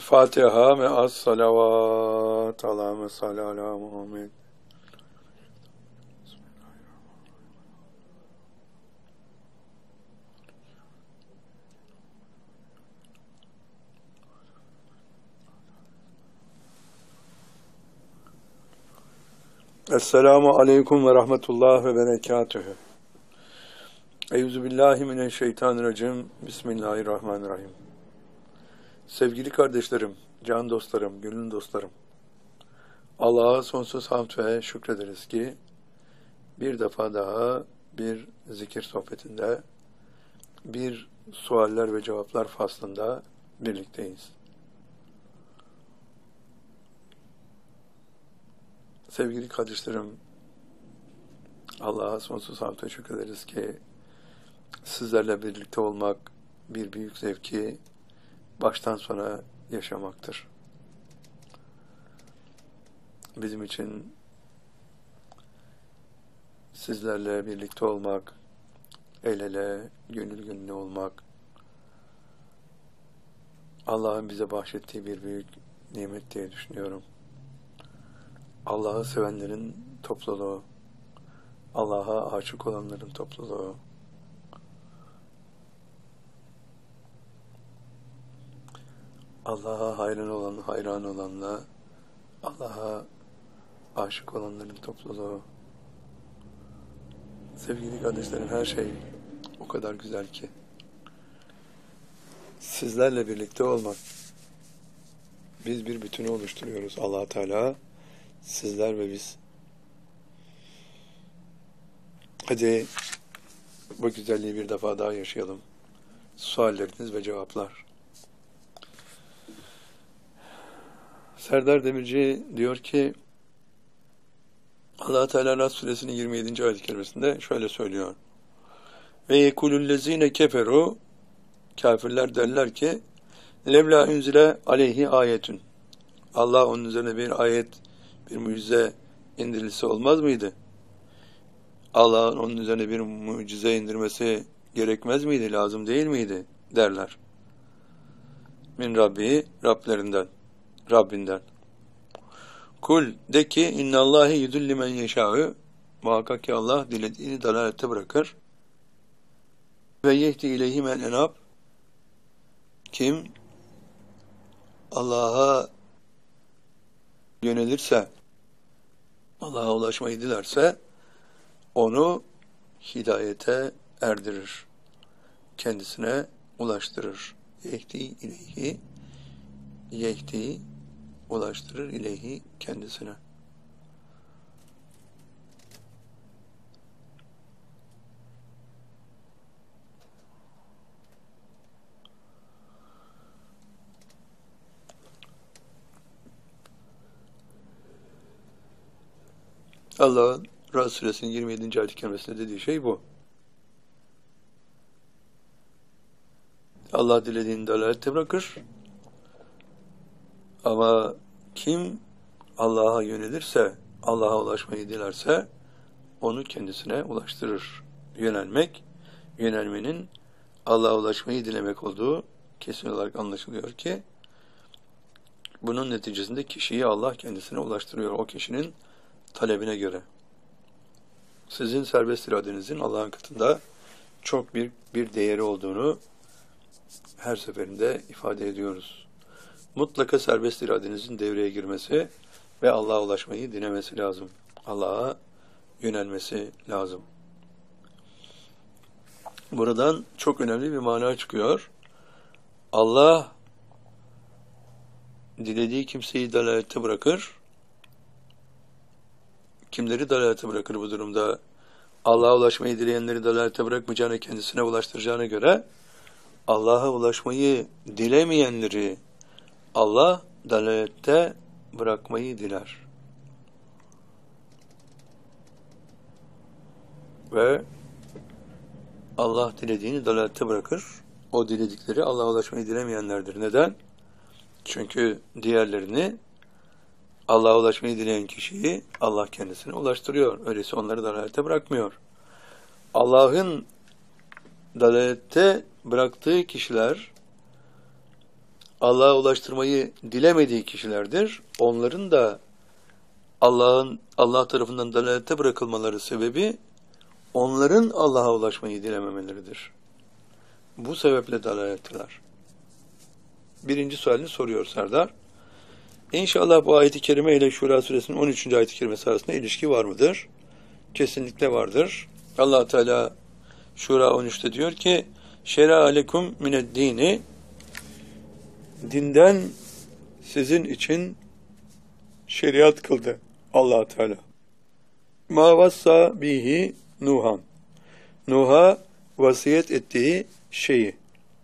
Fatiha ve as-salavat. Allahümme salli ala Muhammed. Esselamu aleyküm ve rahmetullah ve berekatühü. Euzubillahimineşşeytanirracim. Bismillahirrahmanirrahim. Sevgili kardeşlerim, can dostlarım, gönül dostlarım. Allah'a sonsuz hamd ve şükrederiz ki bir defa daha bir zikir sohbetinde, bir sualler ve cevaplar faslında birlikteyiz. Sevgili kardeşlerim, Allah'a sonsuz hamd ve şükrederiz ki sizlerle birlikte olmak bir büyük zevki baştan sona yaşamaktır. Bizim için sizlerle birlikte olmak, el ele, gönül gönüle olmak, Allah'ın bize bahşettiği bir büyük nimet diye düşünüyorum. Allah'ı sevenlerin topluluğu, Allah'a aşık olanların topluluğu, Allah'a hayran olanla Allah'a aşık olanların topluluğu. Sevgili kardeşlerim, her şey o kadar güzel ki sizlerle birlikte olmak. Biz bir bütünü oluşturuyoruz. Allah Teala, sizler ve biz. Hadi bu güzelliği bir defa daha yaşayalım. Sualleriniz ve cevaplar. Serdar Demirci diyor ki, Allah Teala Nas suresinin 27. ayet-i kerimesinde şöyle söylüyor. Ve yekulullezine keferu, kafirler derler ki, levla unzile aleyhi ayetün. Allah onun üzerine bir ayet, bir mucize indirilse olmaz mıydı? Allah'ın onun üzerine bir mucize indirmesi gerekmez miydi, lazım değil miydi derler. Min Rabbi, Rabbinden. Kul de ki innallâhi yudilli men yeşâ'ü, muhakkak ki Allah dilediğini dalalette bırakır. Ve yehdi ileyhi men enab, kim Allah'a yönelirse, Allah'a ulaşmayı dilerse onu hidayete erdirir, kendisine ulaştırır. Yehdi ulaştırır ileyhi, kendisine. Allah'ın Ra'd suresinin 27. ayet-i kerimesinde dediği şey bu. Allah dilediğini dalalette bırakır. Ama kim Allah'a yönelirse, Allah'a ulaşmayı dilerse onu kendisine ulaştırır. Yönelmenin Allah'a ulaşmayı dilemek olduğu kesin olarak anlaşılıyor ki bunun neticesinde kişiyi Allah kendisine ulaştırıyor, o kişinin talebine göre. Sizin serbest iradenizin Allah'ın katında çok büyük bir değeri olduğunu her seferinde ifade ediyoruz. Mutlaka serbest iradenizin devreye girmesi ve Allah'a ulaşmayı dilemesi lazım. Allah'a yönelmesi lazım. Buradan çok önemli bir mana çıkıyor. Allah dilediği kimseyi dalalette bırakır. Kimleri dalalete bırakır bu durumda? Allah'a ulaşmayı dileyenleri dalalete bırakmayacağını, kendisine ulaştıracağına göre Allah'a ulaşmayı dilemeyenleri Allah dalalette bırakmayı diler. Ve Allah dilediğini dalalette bırakır. O diledikleri Allah'a ulaşmayı dilemeyenlerdir. Neden? Çünkü diğerlerini, Allah'a ulaşmayı dileyen kişiyi Allah kendisine ulaştırıyor. Öyleyse onları dalalette bırakmıyor. Allah'ın dalalette bıraktığı kişiler Allah'a ulaştırmayı dilemediği kişilerdir. Onların da Allah tarafından dalalete bırakılmaları sebebi onların Allah'a ulaşmayı dilememeleridir. Bu sebeple dalaletteler. Birinci sualini soruyor Serdar. İnşallah bu ayet-i kerime ile Şura suresinin 13. ayet-i kerimesi arasında ilişki var mıdır? Kesinlikle vardır. Allah Teala Şura 13'te diyor ki: "Şer'a alekum mined-dini" dinden sizin için şeriat kıldı Allah Teala. "Ma vassa bihi Nuhan" Nuh'a vasiyet ettiği şeyi,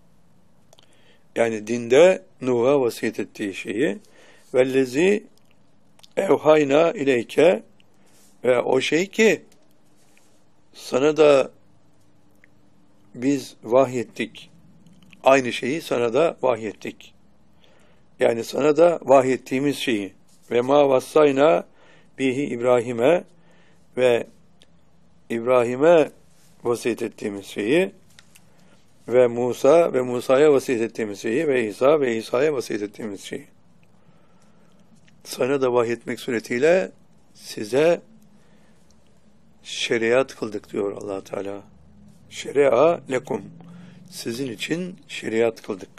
yani dinde Nuh'a vasiyet ettiği şeyi, vellezi evhayna ileyke, ve o şey ki sana da biz vahyettik, aynı şeyi sana da vahyettik. Yani sana da vahyettiğimiz şeyi, ve ma vassayna bihi İbrahim'e, ve İbrahim'e vasiyet ettiğimiz şeyi, ve Musa ve Musa'ya vasiyet ettiğimiz şeyi, ve İsa ve İsa'ya vasiyet ettiğimiz şeyi. Sana da vahyetmek suretiyle size şeriat kıldık diyor Allah Teala. Şeria lekum, sizin için şeriat kıldık.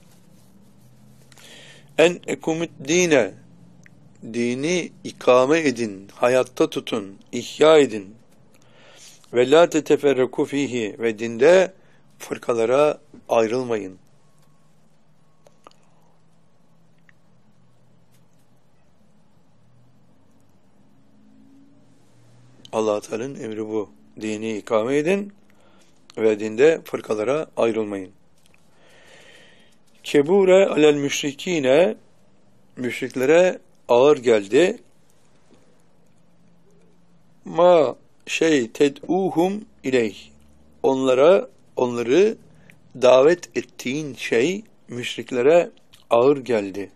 En ekumut dine, dini ikame edin, hayatta tutun, ihya edin. Ve la teteferraku fihi, ve dinde fırkalara ayrılmayın. Allah Teala'nın emri bu. Dini ikame edin ve dinde fırkalara ayrılmayın. Kebure alel müşrikine, müşriklere ağır geldi. Ma ted'uhum ileyh, onları davet ettiğin şey müşriklere ağır geldi.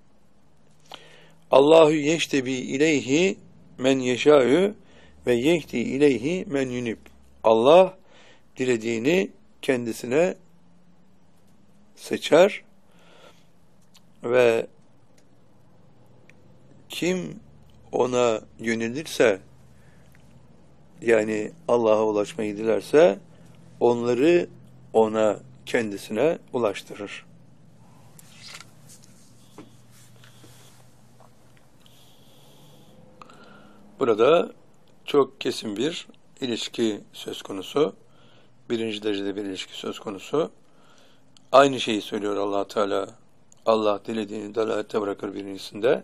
Allahu yeştebi ileyhi men yeşâ'ü ve yehdi ileyhi men yunib. Allah dilediğini kendisine seçer ve kim ona yönelirse, yani Allah'a ulaşmayı dilerse, onları ona, kendisine ulaştırır. Burada çok kesin bir ilişki söz konusu. Birinci derecede bir ilişki söz konusu. Aynı şeyi söylüyor Allah Teala. Allah dilediğini dalalette bırakır birincisinde.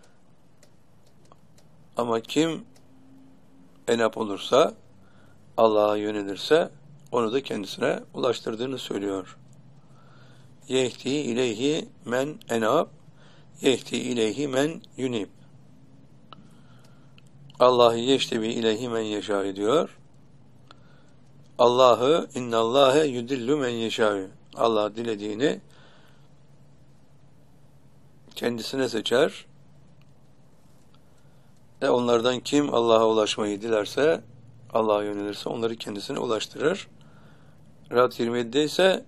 Ama kim enap olursa, Allah'a yönelirse, onu da kendisine ulaştırdığını söylüyor. Yehdi ileyhi men enab, yehdi ileyhi men yunib. Allah'ı yeştebi ileyhi men yeşâ ediyor. Allah'ı innallâhe yudillu men yeşâ. Allah dilediğini kendisine seçer. Onlardan kim Allah'a ulaşmayı dilerse, Allah'a yönelirse onları kendisine ulaştırır. Rad 27'de ise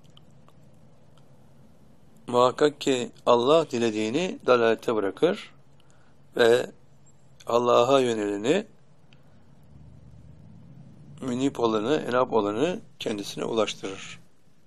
muhakkak ki Allah dilediğini dalalete bırakır ve Allah'a yöneleni, münip olanı, enab olanı kendisine ulaştırır.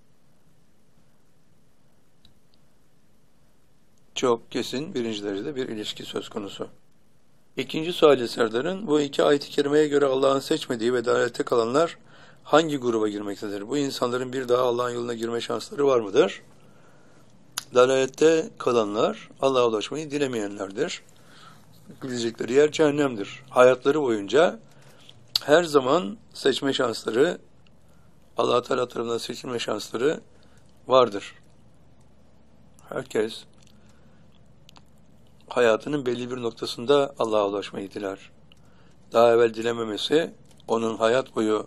Çok kesin birinci derecede bir ilişki söz konusu. İkinci suali Serdar'ın, bu iki ayet-i kerimeye göre Allah'ın seçmediği ve dalalette kalanlar hangi gruba girmektedir? Bu insanların bir daha Allah'ın yoluna girme şansları var mıdır? Dalalette kalanlar Allah'a ulaşmayı dilemeyenlerdir. Gidecekleri yer cehennemdir. Hayatları boyunca her zaman seçme şansları, Allah Teala tarafından seçilme şansları vardır. Herkes hayatının belli bir noktasında Allah'a ulaşmayı diler. Daha evvel dilememesi, onun hayat boyu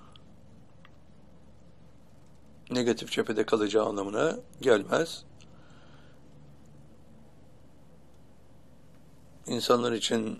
negatif cephede kalacağı anlamına gelmez. İnsanlar için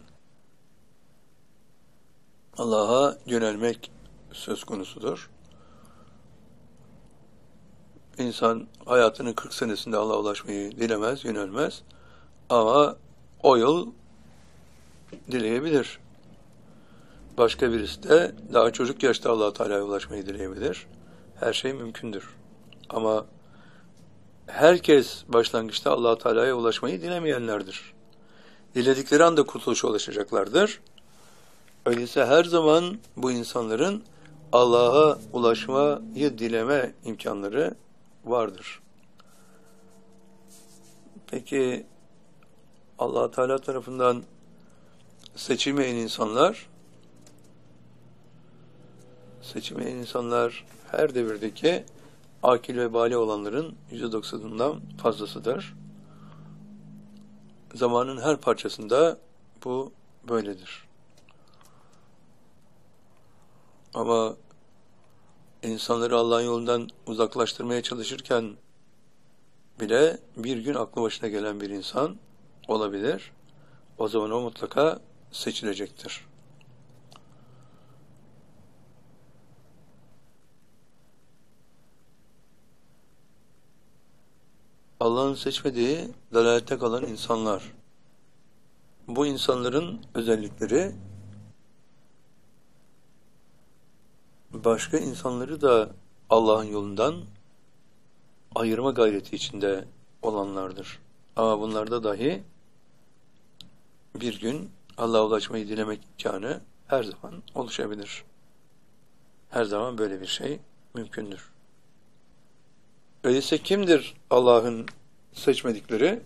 Allah'a yönelmek söz konusudur. İnsan hayatının 40 senesinde Allah'a ulaşmayı dilemez, yönelmez. Ama o yıl dileyebilir. Başka birisi de daha çocuk yaşta Allah-u Teala'ya ulaşmayı dileyebilir. Her şey mümkündür. Ama herkes başlangıçta Allah-u Teala'ya ulaşmayı dilemeyenlerdir. Diledikleri anda kurtuluşa ulaşacaklardır. Öyleyse her zaman bu insanların Allah'a ulaşmayı dileme imkanları vardır. Peki Allah-u Teala tarafından seçilmeyen insanlar her devirdeki akil ve bali olanların %90'ından fazlasıdır. Zamanın her parçasında bu böyledir. Ama insanları Allah'ın yolundan uzaklaştırmaya çalışırken bile bir gün aklı başına gelen bir insan olabilir. O zaman o mutlaka seçilecektir. Allah'ın seçmediği dalalette kalan insanlar. Bu insanların özellikleri başka insanları da Allah'ın yolundan ayırma gayreti içinde olanlardır. Ama bunlarda dahi bir gün Allah'a ulaşmayı dilemek imkanı her zaman oluşabilir. Her zaman böyle bir şey mümkündür. Öyleyse kimdir Allah'ın seçmedikleri?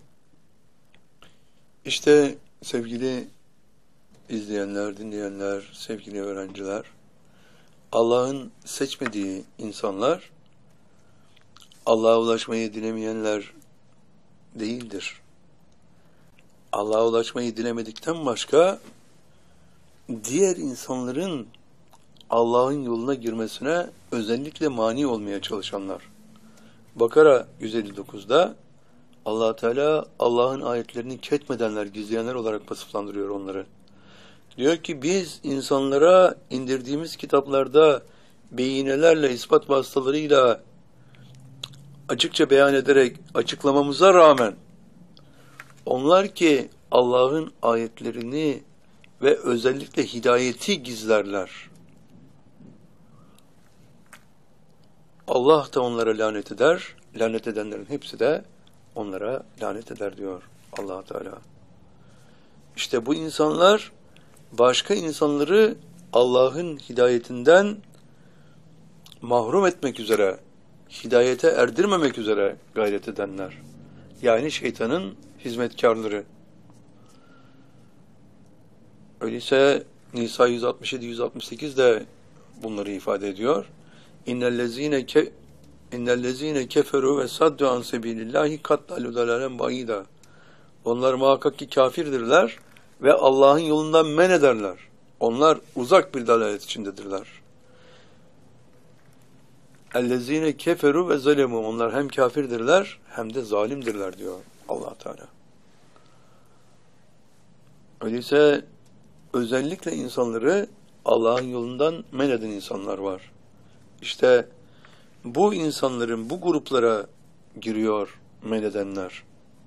İşte sevgili izleyenler, dinleyenler, sevgili öğrenciler, Allah'ın seçmediği insanlar, Allah'a ulaşmayı dilemeyenler değildir. Allah'a ulaşmayı dilemedikten başka, diğer insanların Allah'ın yoluna girmesine özellikle mani olmaya çalışanlar. Bakara 159'da Allah Teala Allah'ın ayetlerini ketmedenler, gizleyenler olarak vasıflandırıyor onları. Diyor ki biz insanlara indirdiğimiz kitaplarda beyinelerle, ispat vasıtalarıyla açıkça beyan ederek açıklamamıza rağmen onlar ki Allah'ın ayetlerini ve özellikle hidayeti gizlerler. Allah da onlara lanet eder, lanet edenlerin hepsi de onlara lanet eder diyor Allah Teala. İşte bu insanlar başka insanları Allah'ın hidayetinden mahrum etmek üzere, hidayete erdirmemek üzere gayret edenler. Yani şeytanın hizmetkarları. Öyleyse Nisa 167-168 de bunları ifade ediyor. İnnellezine keferu ve saddu an sebilillahi kattalu dalalen ba'ida. Onlar muhakkak ki kafirdirler ve Allah'ın yolundan men ederler. Onlar uzak bir dalalet içindedirler. Ellezine keferu ve zalemu. Onlar hem kafirdirler hem de zalimdirler diyor Allah Teala. Öyleyse özellikle insanları Allah'ın yolundan men eden insanlar var. İşte bu insanların bu gruplara giriyor men edenler.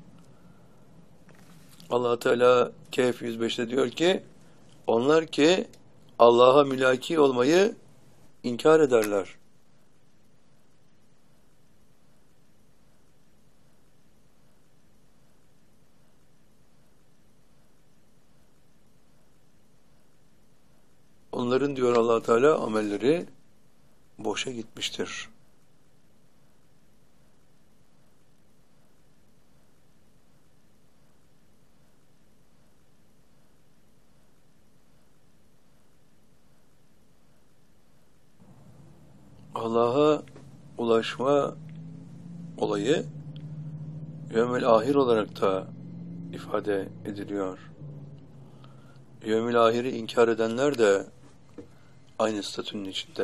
Allah Teala Kehf 105'te diyor ki onlar ki Allah'a mülaki olmayı inkar ederler. Onların diyor Allah Teala amelleri boşa gitmiştir. Allah'a ulaşma olayı yevmil ahir olarak da ifade ediliyor. Yevmil ahiri inkar edenler de aynı statünün içinde.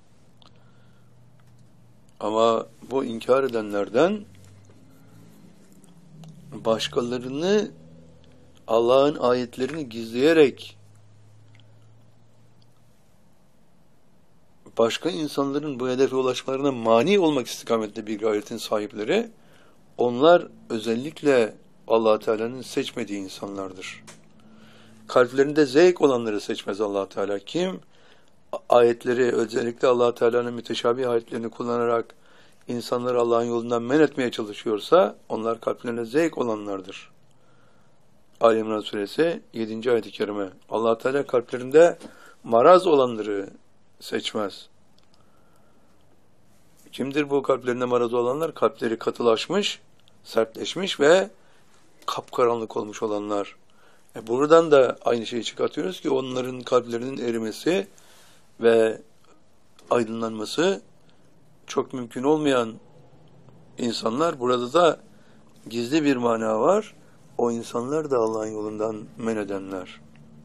Ama bu inkar edenlerden başkalarını Allah'ın ayetlerini gizleyerek başka insanların bu hedefe ulaşmalarına mani olmak istikametinde bir gayretin sahipleri, onlar özellikle Allah Teala'nın seçmediği insanlardır. Kalplerinde zevk olanları seçmez Allah Teala. Kim ayetleri, özellikle Allah Teala'nın müteşabih ayetlerini kullanarak insanları Allah'ın yolundan men etmeye çalışıyorsa, onlar kalplerine zevk olanlardır. Ali İmran Suresi 7. ayet-i kerime. Allah Teala kalplerinde maraz olanları seçmez. Kimdir bu kalplerinde maraz olanlar? Kalpleri katılaşmış, sertleşmiş ve kapkaranlık olmuş olanlar. Buradan da aynı şeyi çıkartıyoruz ki onların kalplerinin erimesi ve aydınlanması çok mümkün olmayan insanlar. Burada da gizli bir mana var. O insanlar da Allah'ın yolundan men edenler.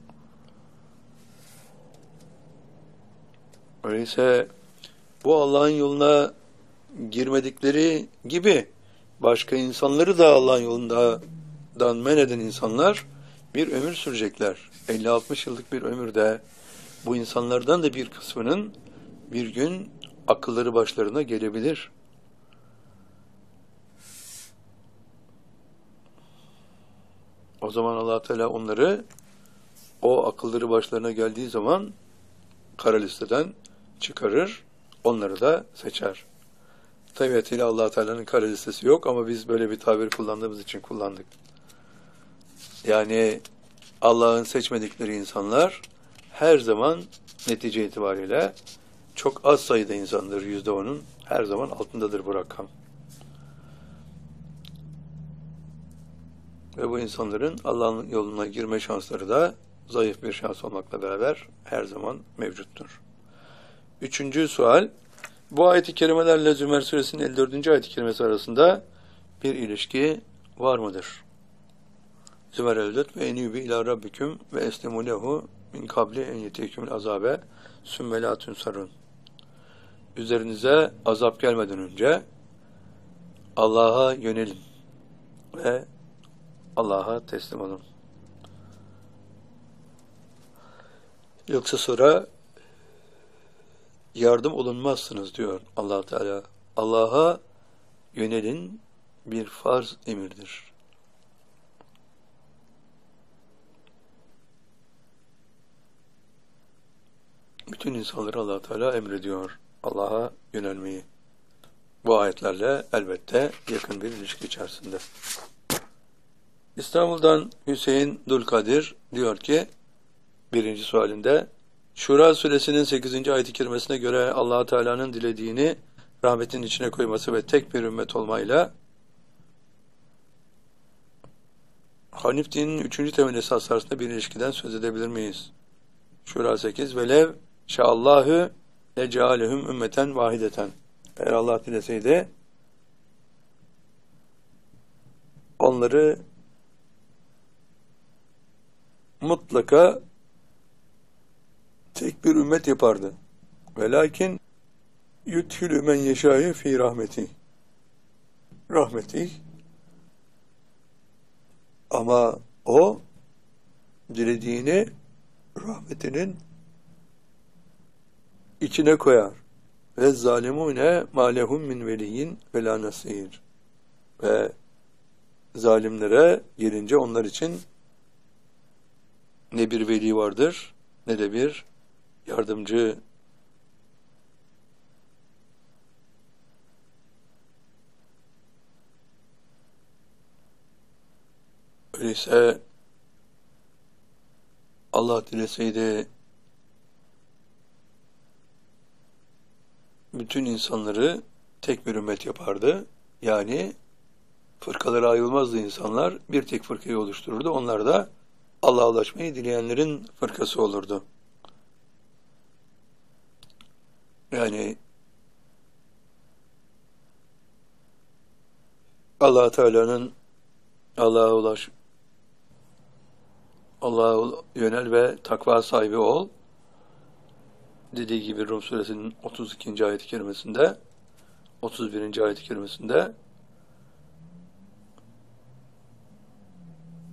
Öyleyse bu Allah'ın yoluna girmedikleri gibi başka insanları da Allah'ın yolundan men eden insanlar bir ömür sürecekler. 50-60 yıllık bir ömürde bu insanlardan da bir kısmının bir gün akılları başlarına gelebilir. O zaman Allah Teala onları, o akılları başlarına geldiği zaman kara listeden çıkarır, onları da seçer. Tabiatıyla Allah Teala'nın kara listesi yok ama biz böyle bir tabir kullandığımız için kullandık. Yani Allah'ın seçmedikleri insanlar her zaman netice itibariyle çok az sayıda insandır, %10'un her zaman altındadır bu rakam. Ve bu insanların Allah'ın yoluna girme şansları da zayıf bir şans olmakla beraber her zaman mevcuttur. Üçüncü sual, bu ayet-i kerimelerle Zümer Suresinin 54. ayet-i kerimesi arasında bir ilişki var mıdır? Zümer 54 ve enübü ila rabbiküm ve eslimu lehu min kabli en yetekümül azabe sümme la tunsarun. Üzerinize azap gelmeden önce Allah'a yönelin ve Allah'a teslim olun. Yoksa sonra yardım olunmazsınız diyor Allah Teala. Allah'a yönelin bir farz emirdir. Bütün insanları Allah Teala emrediyor Allah'a yönelmeyi. Bu ayetlerle elbette yakın bir ilişki içerisinde. İstanbul'dan Hüseyin Dulkadir diyor ki, birinci sualinde, Şura suresinin 8. ayet-i kerimesine göre Allah Teala'nın dilediğini rahmetin içine koyması ve tek bir ümmet olmayla Hanif dininin 3. temel esas arasında bir ilişkiden söz edebilir miyiz? Şura 8 velev şa'allahü ec'alehum ümmeten vahideten. Eğer Allah dileseydi onları mutlaka tek bir ümmet yapardı. Velakin yudhilü men yeşâ'yu fî rahmeti. Rahmeti. Ama o dilediğini rahmetinin içine koyar. Ve zalimune ma lehum min veliyyin ve la nasir. Ve zalimlere gelince onlar için ne bir veli vardır ne de bir yardımcı. Öyleyse Allah dileseydi bütün insanları tek bir ümmet yapardı. Yani fırkalara ayrılmazdı insanlar. Bir tek fırkayı oluştururdu. Onlar da Allah'a ulaşmayı dileyenlerin fırkası olurdu. Yani Allah Teala'nın Allah'a yönel ve takva sahibi ol dediği gibi Rum suresinin 32. ayet-i kerimesinde, 31. ayet-i kerimesinde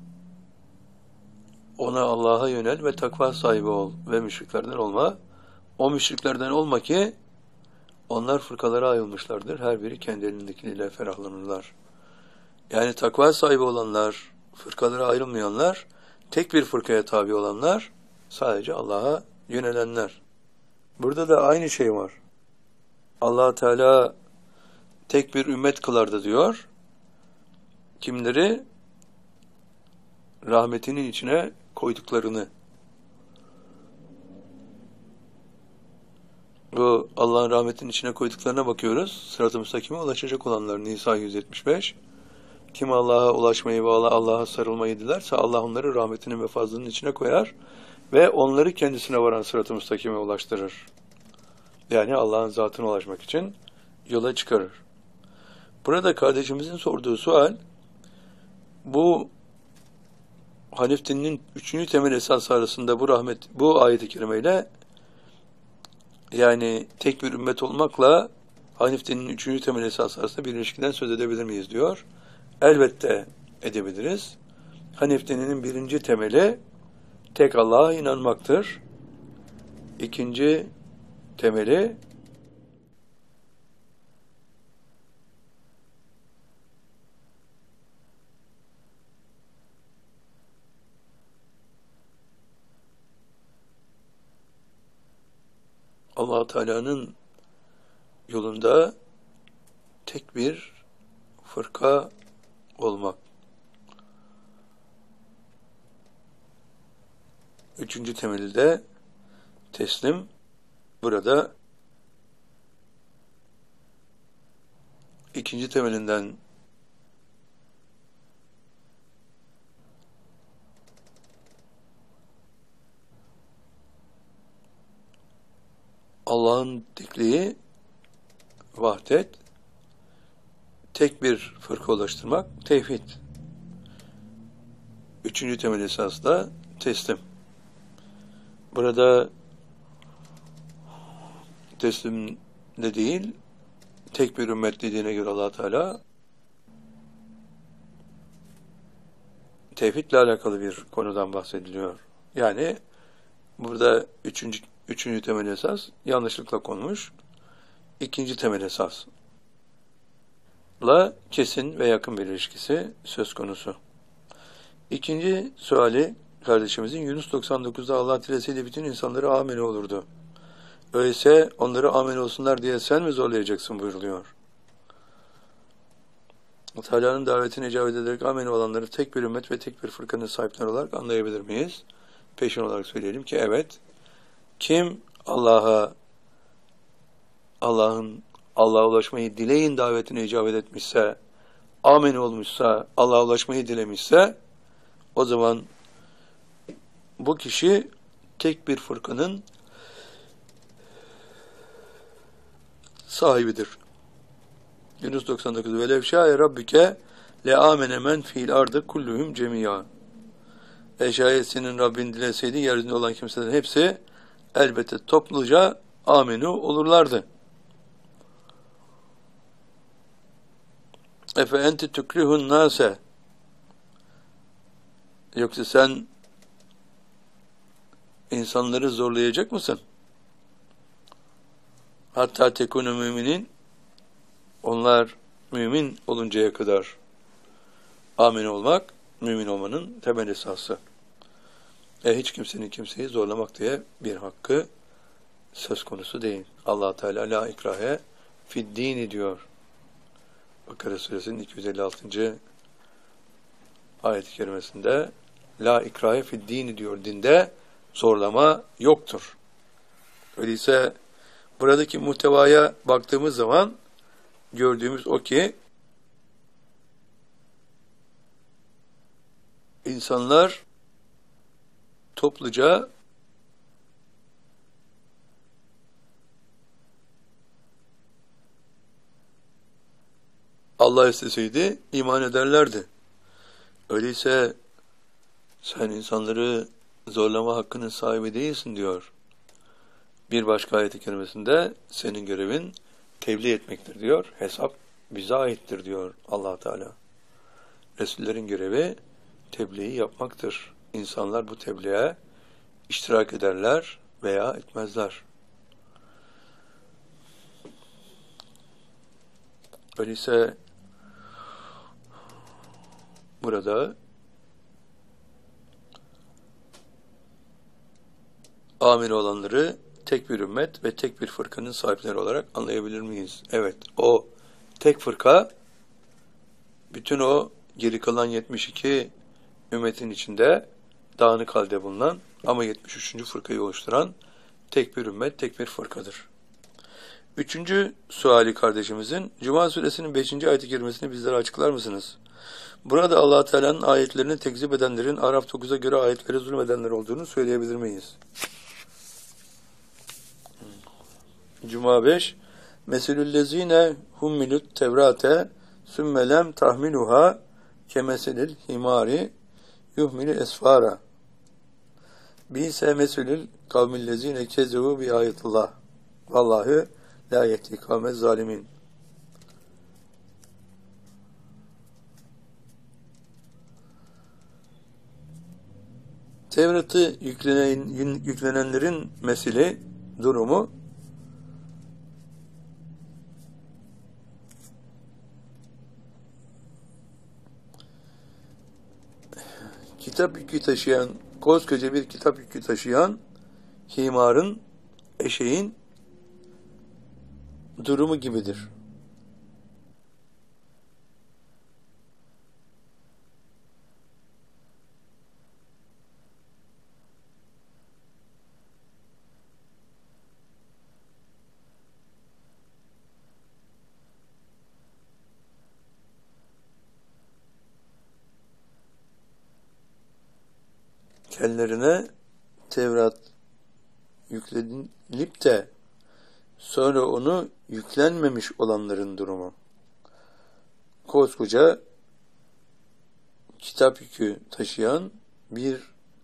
ona Allah'a yönel ve takva sahibi ol ve müşriklerden olma. o müşriklerden olma ki onlar fırkalara ayrılmışlardır. Her biri kendi elindekiyle ferahlanırlar. Yani takva sahibi olanlar, fırkalara ayrılmayanlar, tek bir fırkaya tabi olanlar, sadece Allah'a yönelenler. Burada da aynı şey var. Allah Teala tek bir ümmet kılardı diyor. Kimleri? Rahmetinin içine koyduklarını. Bu Allah'ın rahmetinin içine koyduklarına bakıyoruz. Sırat-ı müstakime ulaşacak olanlar Nisa 175. Kim Allah'a ulaşmayı ve Allah'a sarılmayı dilerse Allah onları rahmetinin ve fazlının içine koyar ve onları kendisine varan sırat-ı müstakime ulaştırır. Yani Allah'ın zatına ulaşmak için yola çıkarır. Burada kardeşimizin sorduğu sual, bu Hanif dininin 3. temel esas arasında bu ayet-i kerimeyle, yani tek bir ümmet olmakla Hanif dininin 3. temel esas arasında bir ilişkiden söz edebilir miyiz diyor. Elbette edebiliriz. Hanif dininin 1. temeli tek Allah'a inanmaktır. 2. temeli Allah Teala'nın yolunda tek bir fırka olmak. 3. temeli de teslim. Burada 2. temelinden Allah'ın tekliği, vahdet, tek bir fırka ulaştırmak, tevhid. 3. temel esas da teslim. Burada teslim de değil, tek bir ümmet dediğine göre Allah Teala tevhidle alakalı bir konudan bahsediliyor. Yani burada 3. temel esas yanlışlıkla konmuş. 2. temel esasla kesin ve yakın bir ilişkisi söz konusu. İkinci suali kardeşimizin, Yunus 99'da Allah dileseydi bütün insanları ameli olurdu. Öyleyse onları amel olsunlar diye sen mi zorlayacaksın buyuruluyor. Teala'nın davetine icabet ederek amel olanları tek bir ümmet ve tek bir fırkanın sahipleri olarak anlayabilir miyiz? Peşin olarak söyleyelim ki evet. Kim Allah'a ulaşmayı dileyin davetine icabet etmişse, amin olmuşsa, Allah'a ulaşmayı dilemişse, o zaman bu kişi tek bir fırkanın sahibidir. Yunus 99 ve levşâe rabbike le amene men fiil ardı kulluhum cemiyâ. Şayet senin Rabbin dileseydi yeryüzünde olan kimselerin hepsi elbette topluca amenu olurlardı. Efe enti tukrihun nase. Yoksa sen insanları zorlayacak mısın? Hatta tekunu müminin, onlar mümin oluncaya kadar. Amin olmak, mümin olmanın temel esası. Hiç kimsenin kimseyi zorlamak diye bir hakkı söz konusu değil. Allah Teala la ikrahe fid dini diyor. Bakara suresinin 256. ayet-i kerimesinde la ikrahe fid dini diyor. Dinde zorlama yoktur. Öyleyse buradaki muhtevaya baktığımız zaman gördüğümüz o ki insanlar topluca Allah isteseydi iman ederlerdi. Öyleyse sen insanları zorlama hakkının sahibi değilsin diyor. Bir başka ayet-i kerimesinde senin görevin tebliğ etmektir diyor. Hesap bize aittir diyor Allah Teala. Resullerin görevi tebliği yapmaktır. İnsanlar bu tebliğe iştirak ederler veya etmezler. Öyleyse burada amil olanları tek bir ümmet ve tek bir fırkanın sahipleri olarak anlayabilir miyiz? Evet, o tek fırka bütün o geri kalan 72 ümmetin içinde dağınık halde bulunan ama 73. fırkayı oluşturan tek bir ümmet, tek bir fırkadır. Üçüncü suali kardeşimizin, Cuma suresinin 5. ayet-i kerimesini bizlere açıklar mısınız? Burada Allah Teala'nın ayetlerini tekzip edenlerin Araf 9'a göre ayetlere zulmedenler olduğunu söyleyebilir miyiz? Cuma 5. Meselüllezine hummilut tevrate sümmelem tahmiluha kemeselil himari yuhmili esfara. Bise meselül kavmillezine kezevu bi ayetullah. Vallahi la yehdi kavmez zalimin. Tevrat'ı yüklenenlerin mesele, durumu kitap yükü taşıyan, koskoca bir kitap yükü taşıyan himarın, eşeğin durumu gibidir. Kendilerine Tevrat yüklenilip de sonra onu yüklenmemiş olanların durumu. Koskoca kitap yükü taşıyan bir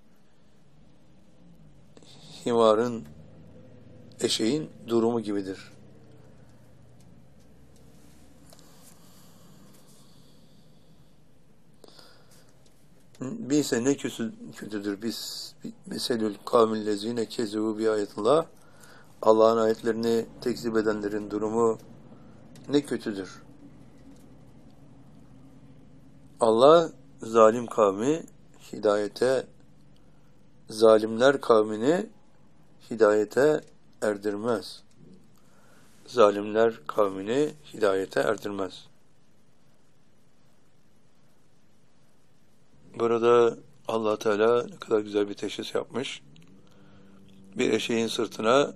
himarın, eşeğin durumu gibidir. Bilse ne kötüdür biz meselül kavmillezine kezevu bi ayetullah. Allah'ın ayetlerini tekzip edenlerin durumu ne kötüdür. Allah zalim kavmi hidayete, zalimler kavmini hidayete erdirmez. Zalimler kavmini hidayete erdirmez. Burada Allah Teala ne kadar güzel bir teşhis yapmış. Bir eşeğin sırtına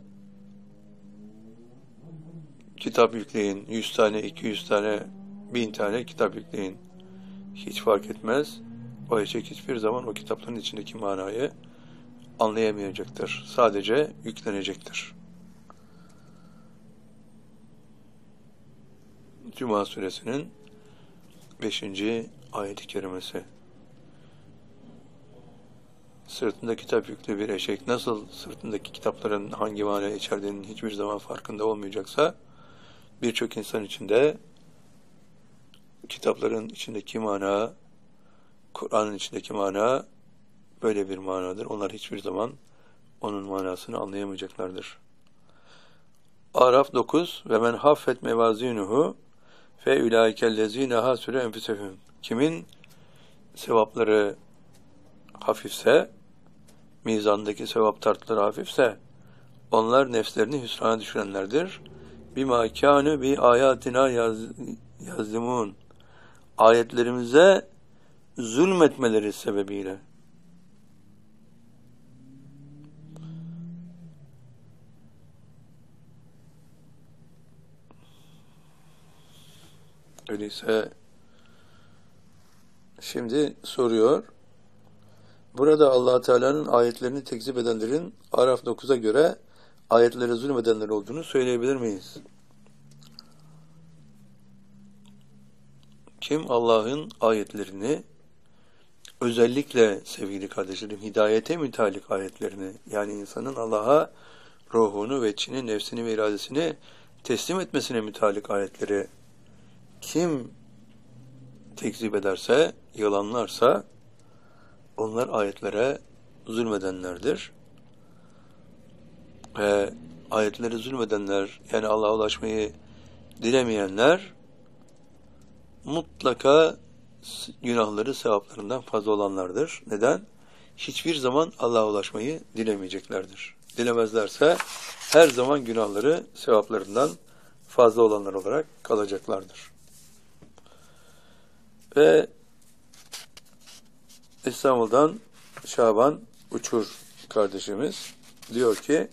kitap yükleyin. 100 tane, 200 tane, 1000 tane kitap yükleyin. Hiç fark etmez. O eşek hiçbir zaman o kitapların içindeki manayı anlayamayacaktır. Sadece yüklenecektir. Cuma suresinin 5. ayet-i kerimesi. Sırtında kitap yüklü bir eşek nasıl sırtındaki kitapların hangi manaya içerdiğinin hiçbir zaman farkında olmayacaksa, birçok insan içinde kitapların içindeki mana, Kur'an'ın içindeki mana böyle bir manadır. Onlar hiçbir zaman onun manasını anlayamayacaklardır. Araf 9 ve men haffet mevazinuhu fe ulaikellezine hasure enfusehum. Kimin sevapları hafifse, mizandaki sevap tartıları hafifse, onlar nefslerini hüsrana düşürenlerdir. Bima kâne bi ayatina yazlimun. Ayetlerimize zulmetmeleri sebebiyle. Öyleyse şimdi soruyor. Burada Allah Teala'nın ayetlerini tekzip edenlerin Araf 9'a göre ayetlere zulmedenler olduğunu söyleyebilir miyiz? Kim Allah'ın ayetlerini, özellikle sevgili kardeşlerim, hidayete mütalik ayetlerini, yani insanın Allah'a ruhunu ve içini, nefsini ve iradesini teslim etmesine mütalik ayetleri kim tekzip ederse, yalanlarsa, onlar ayetlere zulmedenlerdir. Ve ayetlere zulmedenler, yani Allah'a ulaşmayı dilemeyenler, mutlaka günahları sevaplarından fazla olanlardır. Neden? Hiçbir zaman Allah'a ulaşmayı dilemeyeceklerdir. Dilemezlerse her zaman günahları sevaplarından fazla olanlar olarak kalacaklardır. Ve İstanbul'dan Şaban Uçur kardeşimiz diyor ki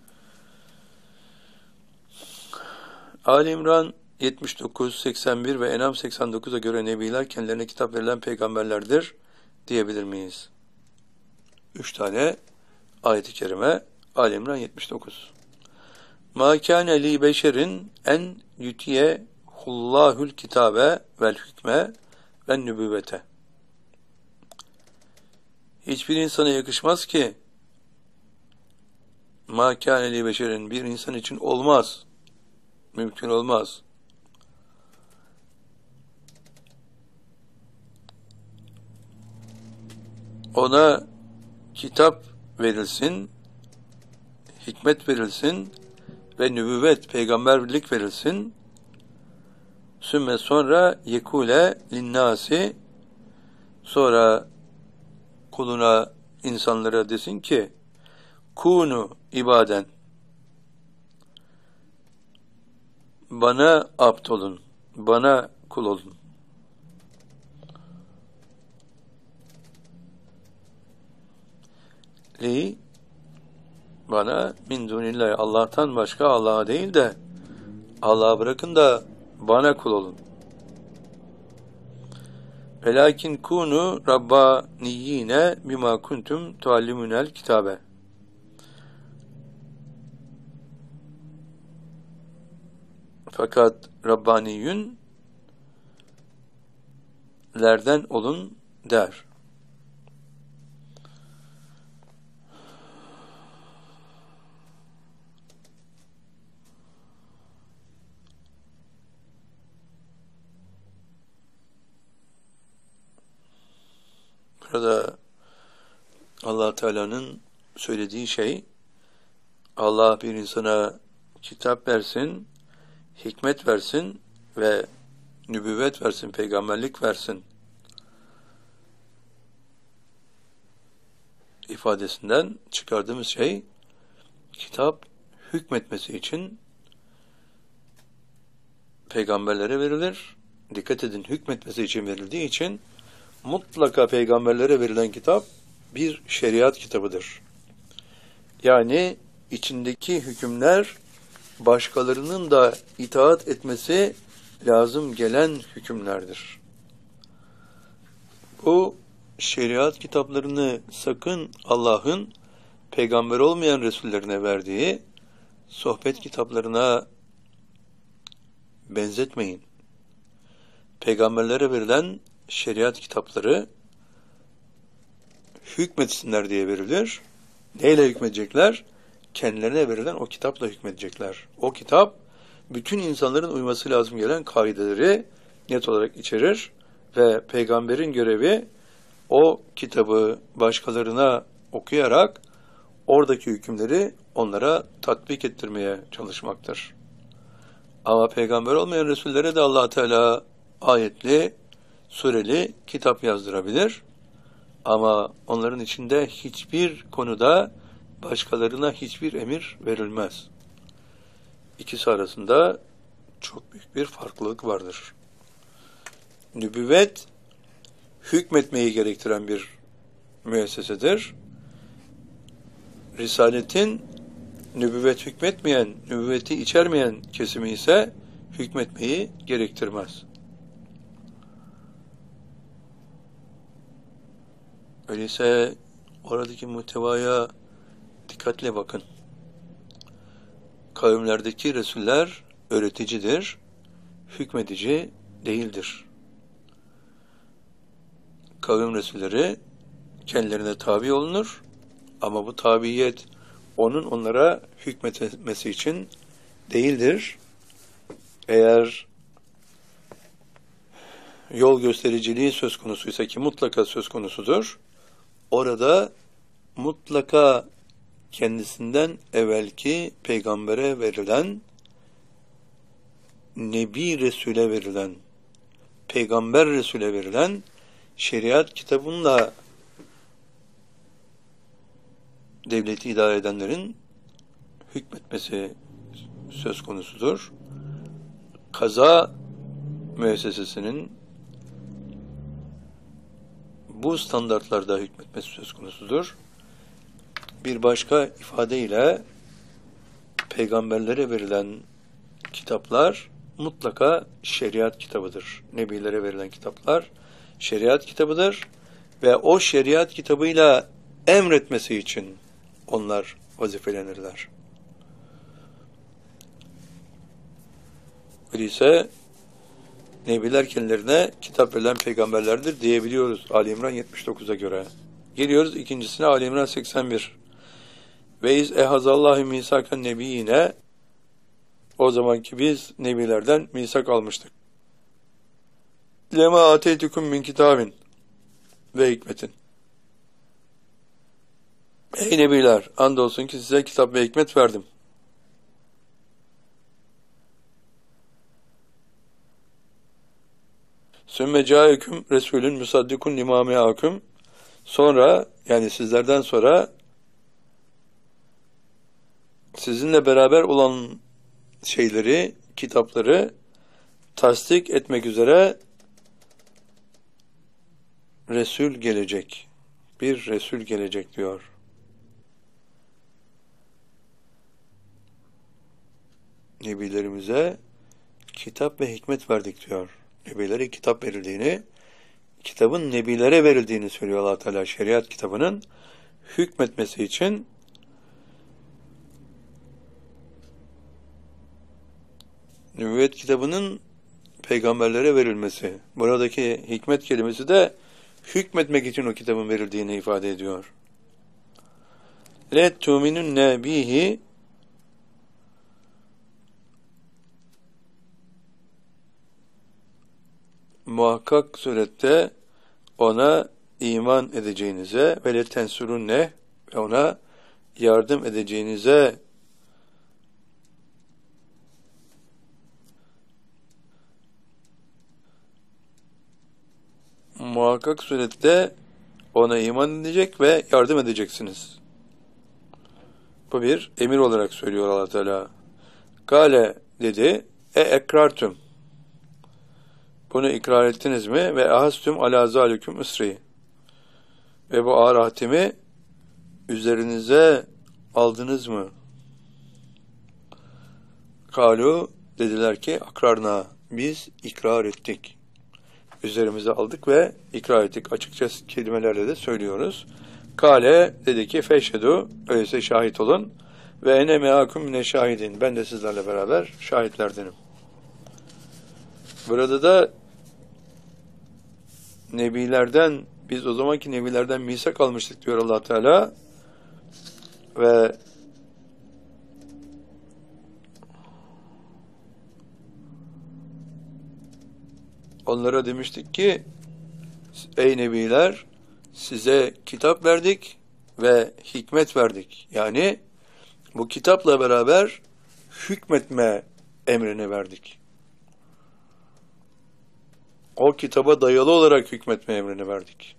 Ali İmran 79, 81 ve En'am 89'a göre nebiler kendilerine kitap verilen peygamberlerdir diyebilir miyiz? 3 tane ayet-i kerime Ali İmran 79. Ma kâne li beşerin en yutiye hullâhül kitabe vel hükme ve nübüvvete. Hiçbir insana yakışmaz ki ma kâne li beşerin, bir insan için olmaz. Mümkün olmaz. Ona kitap verilsin, hikmet verilsin ve nübüvvet, peygamberlik verilsin. Sümme sonra yekule linnâsi, sonra kuluna, insanlara desin ki kunu ibaden, bana abd olun, bana kul olun. Li, bana min dunillahi, Allah'tan başka Allah'a değil de Allah'a bırakın da bana kul olun. Velakin kunu rabbaniyine bima kuntum tuallimunel kitabe. Fakat Rabbaniyün lerden olun der. Burada Allah Teala'nın söylediği şey, Allah bir insana kitap versin, hikmet versin ve nübüvvet versin, peygamberlik versin ifadesinden çıkardığımız şey, kitap hükmetmesi için peygamberlere verilir. Dikkat edin, hükmetmesi için verildiği için mutlaka peygamberlere verilen kitap bir şeriat kitabıdır. Yani içindeki hükümler başkalarının da itaat etmesi lazım gelen hükümlerdir. Bu şeriat kitaplarını sakın Allah'ın peygamber olmayan Resullerine verdiği sohbet kitaplarına benzetmeyin. Peygamberlere verilen şeriat kitapları hükmetsinler diye verilir. Neyle hükmedecekler? Kendilerine verilen o kitapla hükmedecekler. O kitap bütün insanların uyması lazım gelen kaideleri net olarak içerir ve peygamberin görevi o kitabı başkalarına okuyarak oradaki hükümleri onlara tatbik ettirmeye çalışmaktır. Ama peygamber olmayan Resullere de Allah Teala ayetli, sureli kitap yazdırabilir. Ama onların içinde hiçbir konuda başkalarına hiçbir emir verilmez. İkisi arasında çok büyük bir farklılık vardır. Nübüvvet, hükmetmeyi gerektiren bir müessesedir. Risaletin nübüvvet hükmetmeyen, nübüvveti içermeyen kesimi ise hükmetmeyi gerektirmez. Öyleyse oradaki muhtevaya dikkatle bakın. Kavimlerdeki Resuller öğreticidir, hükmedici değildir. Kavim Resulleri kendilerine tabi olunur ama bu tabiyet onun onlara hükmetmesi için değildir. Eğer yol göstericiliği söz konusuysa, ki mutlaka söz konusudur, orada mutlaka kendisinden evvelki peygambere verilen, Nebi Resul'e verilen peygamber Resul'e verilen şeriat kitabınla devleti idare edenlerin hükmetmesi söz konusudur. Kaza müessesesinin bu standartlarda hükmetmesi söz konusudur. Bir başka ifadeyle peygamberlere verilen kitaplar mutlaka şeriat kitabıdır. Nebilere verilen kitaplar şeriat kitabıdır ve o şeriat kitabıyla emretmesi için onlar vazifelenirler. Öyleyse Nebiler kendilerine kitap verilen peygamberlerdir diyebiliyoruz Ali İmran 79'a göre. Geliyoruz ikincisine Ali İmran 81. Ve iz ehazallahu misaken nebiyine, o zamanki biz nebilerden misak almıştık. Lema ateytukum min kitabin ve hikmetin. Ey nebiler, andolsun ki size kitap ve hikmet verdim. Sümme câeküm Resulün musaddikun limâ meâküm. Sonra, yani sizlerden sonra sizinle beraber olan şeyleri, kitapları tasdik etmek üzere Resul gelecek. Bir Resul gelecek diyor. Nebilerimize kitap ve hikmet verdik diyor. Nebilere kitap verildiğini, kitabın nebilere verildiğini söylüyor Allah Teala. Şeriat kitabının hükmetmesi için nübüvvet kitabının peygamberlere verilmesi. Buradaki hikmet kelimesi de hükmetmek için o kitabın verildiğini ifade ediyor. Le tu'minun nebihi, muhakkak surette ona iman edeceğinize ve letensurunne, ve ona yardım edeceğinize muhakkak surette ona iman edecek ve yardım edeceksiniz. Bu bir emir olarak söylüyor Allah Teala. Kale dedi, ekrartum. Bunu ikrar ettiniz mi? Ve ahastüm ala zalikum isri. Ve bu ağır ahdimi üzerinize aldınız mı? Kalu, dediler ki akrarna, biz ikrar ettik. Üzerimize aldık ve ikrar ettik. Açıkça kelimelerle de söylüyoruz. Kale, dedi ki feşhedu, öyleyse şahit olun. Ve ene meakum mine şahidin. Ben de sizlerle beraber şahitlerdenim. Burada da nebilerden, biz o zamanki nebilerden misak almıştık diyor Allah Teala. Ve onlara demiştik ki ey nebiler, size kitap verdik ve hikmet verdik. Yani bu kitapla beraber hükmetme emrini verdik. O kitaba dayalı olarak hükmetme emrini verdik.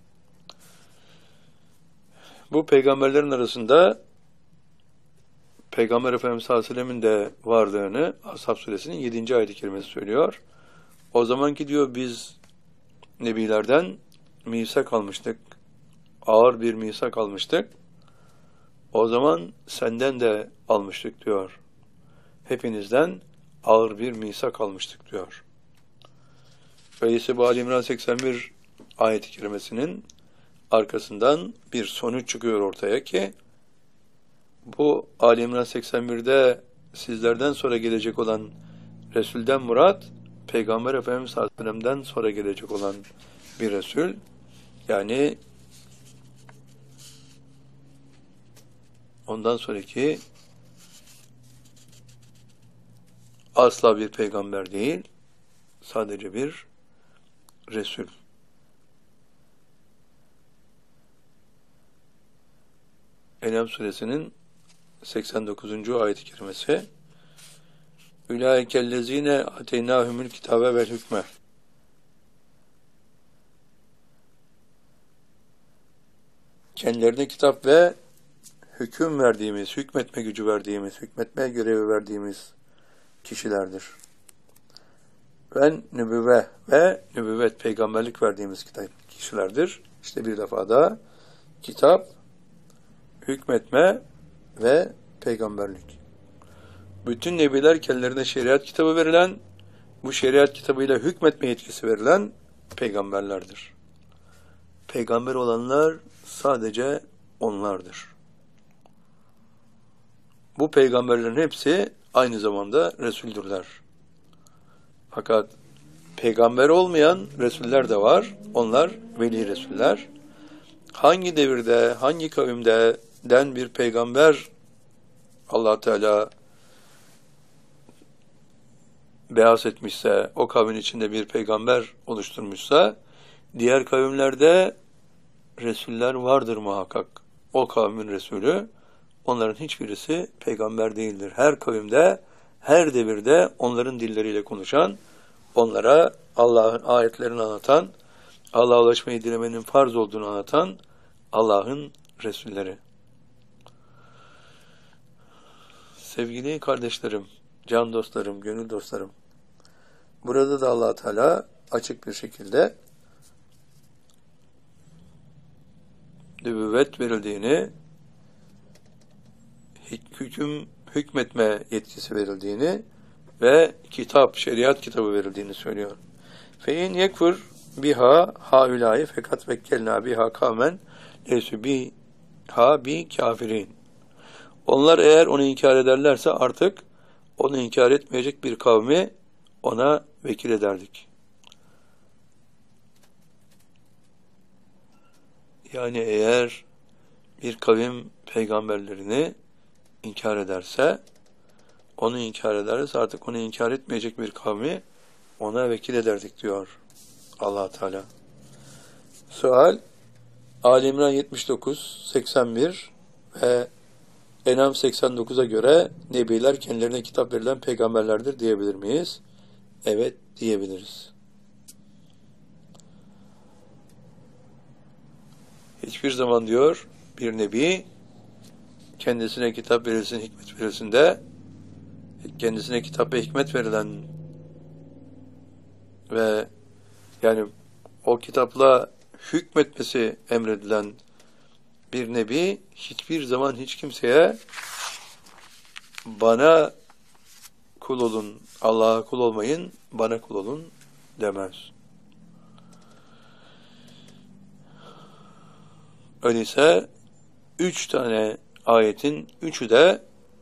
Bu peygamberlerin arasında Peygamber Efendimiz sallallahu aleyhi ve sellem'in de varlığını Ashab suresinin 7. ayet-i kerimesi söylüyor. O zamanki diyor biz nebilerden misak almıştık. Ağır bir misak almıştık. O zaman senden de almıştık diyor. Hepinizden ağır bir misak almıştık diyor. Öyleyse bu Ali İmran 81 ayet-i kerimesinin arkasından bir sonuç çıkıyor ortaya ki bu Ali İmran 81'de sizlerden sonra gelecek olan Resul'den murat Peygamber Efendimiz sallallahu aleyhi ve sellem'den sonra gelecek olan bir Resul, yani ondan sonraki asla bir peygamber değil, sadece bir Resul. En'am suresinin 89. ayet-i kerimesi Ulaikellezine ateynâhumul kitabe vel hükme. kendilerine kitap ve hüküm verdiğimiz, hükmetme gücü verdiğimiz, hükmetme görevi verdiğimiz kişilerdir. Ve nübüvvet, peygamberlik verdiğimiz kişilerdir. İşte bir defa da kitap, hükmetme ve peygamberlik. Bütün nebiler kendilerine şeriat kitabı verilen, bu şeriat kitabıyla hükmetme yetkisi verilen peygamberlerdir. Peygamber olanlar sadece onlardır. Bu peygamberlerin hepsi aynı zamanda Resuldürler. Fakat peygamber olmayan Resuller de var. Onlar veli Resuller. Hangi devirde, hangi kavimden bir peygamber Allah Teala beas etmişse, o kavmin içinde bir peygamber oluşturmuşsa, diğer kavimlerde Resuller vardır muhakkak. O kavmin Resulü, onların hiçbirisi peygamber değildir. Her kavimde, her devirde onların dilleriyle konuşan, onlara Allah'ın ayetlerini anlatan, Allah'a ulaşmayı dilemenin farz olduğunu anlatan Allah'ın Resulleri. Sevgili kardeşlerim, can dostlarım, gönül dostlarım, burada da Allah Teala açık bir şekilde nübüvvet verildiğini, hükmetme yetkisi verildiğini ve kitap, şeriat kitabı verildiğini söylüyor. Fein yekfur biha haulâi fekat vekkelnâ biha kavmen leysü biha bi kafirin. Onlar eğer onu inkar ederlerse artık onu inkar etmeyecek bir kavmi ona vekil ederdik. Yani eğer bir kavim peygamberlerini inkar ederse, onu inkar ederse artık onu inkar etmeyecek bir kavmi ona vekil ederdik diyor Allah Teala. Sual Ali İmran 79, 81 ve En'am 89'a göre nebiler kendilerine kitap verilen peygamberlerdir diyebilir miyiz? Evet diyebiliriz. Hiçbir zaman diyor bir nebi kendisine kitap verilsin, hikmet verilsin de kendisine kitap ve hikmet verilen ve yani o kitapla hükmetmesi emredilen bir nebi hiçbir zaman hiç kimseye bana kul olun, Allah'a kul olmayın, bana kul olun demez. Öyleyse 3 tane ayetin 3'ü de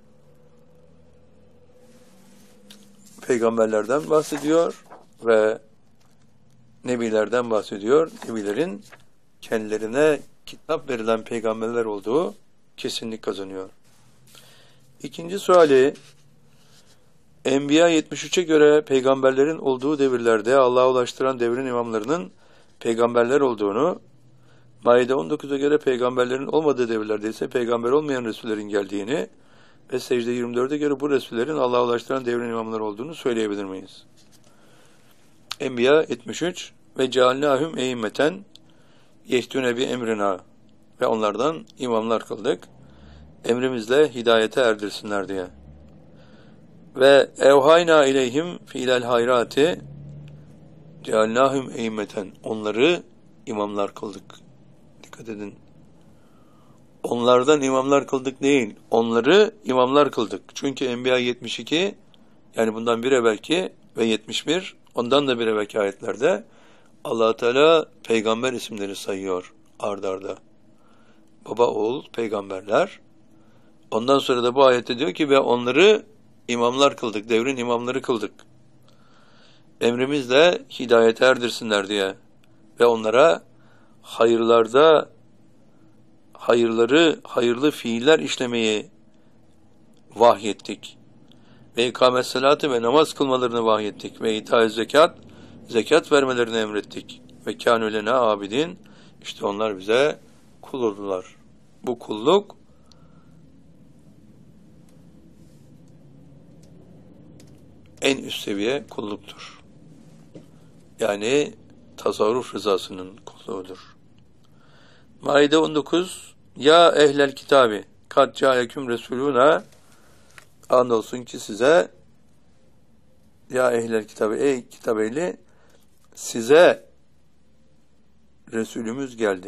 peygamberlerden bahsediyor ve nebilerden bahsediyor. Nebilerin kendilerine kitap verilen peygamberler olduğu kesinlik kazanıyor. İkinci suali, Enbiya 73'e göre peygamberlerin olduğu devirlerde Allah'a ulaştıran devrin imamlarının peygamberler olduğunu, Maide 19'a göre peygamberlerin olmadığı devirlerde ise peygamber olmayan Resullerin geldiğini ve Secde 24'e göre bu Resullerin Allah'a ulaştıran devrin imamları olduğunu söyleyebilir miyiz? Enbiya 73 ve cealnâhum e'immeten yehtûne bi emrina ve onlardan imamlar kıldık. Emrimizle hidayete erdirsinler diye. Ve evhayna ileyhim fiilel hayrati cealnâhum e'immeten onları imamlar kıldık. Dikkat edin. Onlardan imamlar kıldık değil, onları imamlar kıldık. Çünkü Enbiya 72, yani bundan bir evvelki ve 71, ondan da bir evvelki ayetlerde Allah Teala peygamber isimleri sayıyor ard arda. Baba, oğul, peygamberler. Ondan sonra da bu ayette diyor ki ve onları imamlar kıldık, devrin imamları kıldık. Emrimizle hidayete erdirsinler diye ve onlara hayırlı fiiller işlemeyi vahyettik. Ve ikamet salatı ve namaz kılmalarını vahyettik. Ve ita zekat vermelerini emrettik. Ve kânû lenâ abidin, işte onlar bize kul oldular. Bu kulluk en üst seviye kulluktur. Yani tasarruf rızasının kulluğudur. Maide 19. Ya ehlel kitabi kad caeküm resuluna, andolsun ki size, ya ehlel kitabı, ey kitap ehli, size Resulümüz geldi.